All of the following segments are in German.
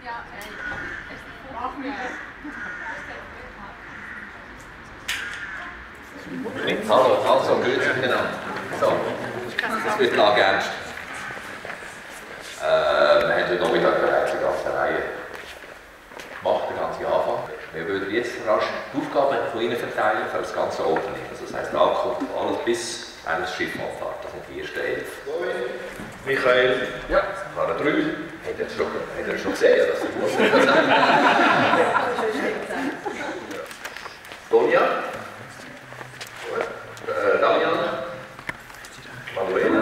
Hallo, also, grüezi miteinander. So, das wird Lage ernst. Wir haben heute Nachmittag bereits die ganze Reihe gemacht, den ganzen Anfang. Wir würden jetzt rasch die Aufgaben von Ihnen verteilen für das ganze Opening. Also das heisst, ankommt alles bis das Schiff anfährt. Das sind die ersten 11. Michael. Ja, Clara 3. Habt ihr schon gesehen? Das ist gut. Tonja. Damian. Manuela.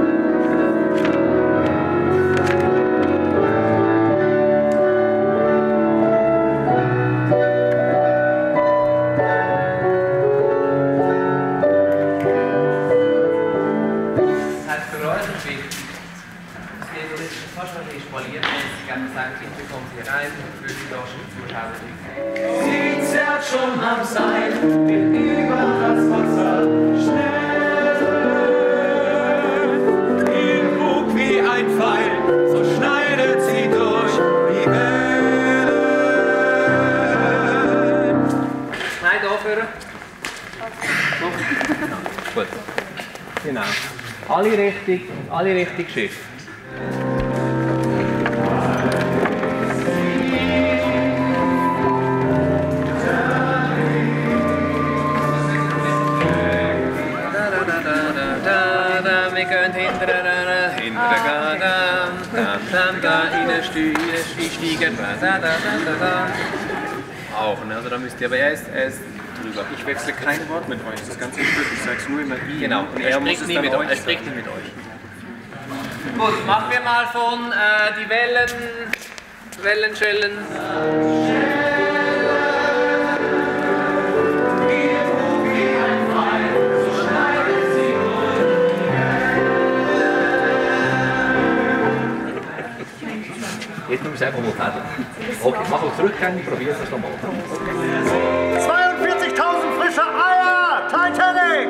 Sie zerrt schon am Seil, will über das Wasser schnell. Ihn Bug wie ein Pfeil, so schneidet sie durch die Wellen. Nein, aufhören. Gut. Genau. Alle richtig Schiff. Wir gehen hinten reinsteigen. Auch, ne? Also da müsst ihr aber erst drüber. Ich wechsle kein Wort mit euch, das ganze Stück, ich sag's nur immer ihm. Genau, und er spricht nie mit euch. Gut, machen wir mal von die Wellenschellen. Jetzt müssen wir es einfach mal fertig. Okay, machen wir zurückgehen, probieren es nochmal. 42.000 frische Eier! Titanic!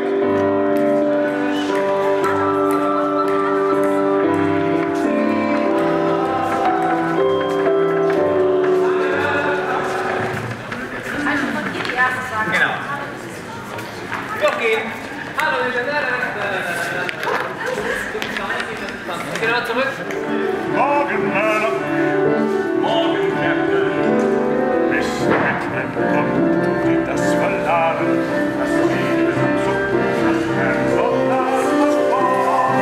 Genau. Durchgehen. Hallo, genau, zurück. Morgen, Mörder! Morgen, Captain! Bis Captain kommt, geht das Verladen, das Liebe am Zug, das Herz Soldaten an Bord.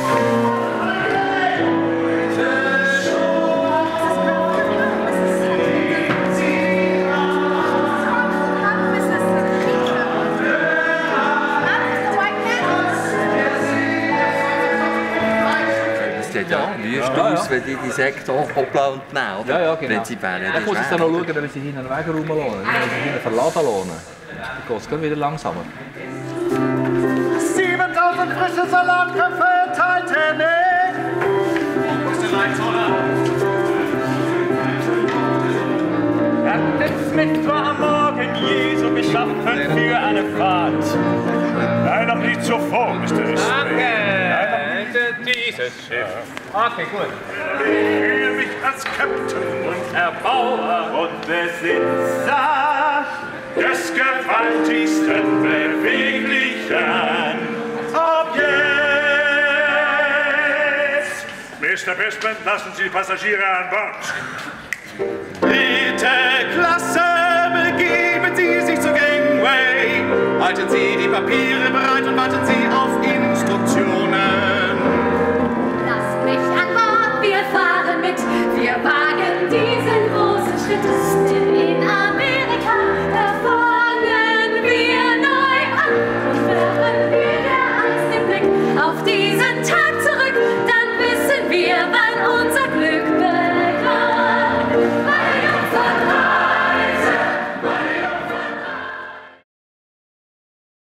Ja, wüst aus, wenn die Sektor hoppla und nehmen, oder? Ja, genau. Prinzipiell. Dann muss ich dann noch schauen, wenn wir sie hinten Weg rumlassen. Wenn wir sie hinten verladen lassen, dann geht es wieder langsamer. 7.000 frische Salatköpfe, Titanic! Wo ist der Leitzoller? Captain Smith war am Morgen Jesu geschaffen für eine Fahrt. Nein, noch nicht zuvor, Mr. Smith. Danke! Dieses Schiff. Okay, gut. Ich fühle mich als Captain und Erbauer und Besitzer des gewaltigsten beweglichen Objekts. Mr. Bestman, lassen Sie die Passagiere an Bord. Dritte Klasse, begeben Sie sich zur Gangway. Halten Sie die Papiere bereit.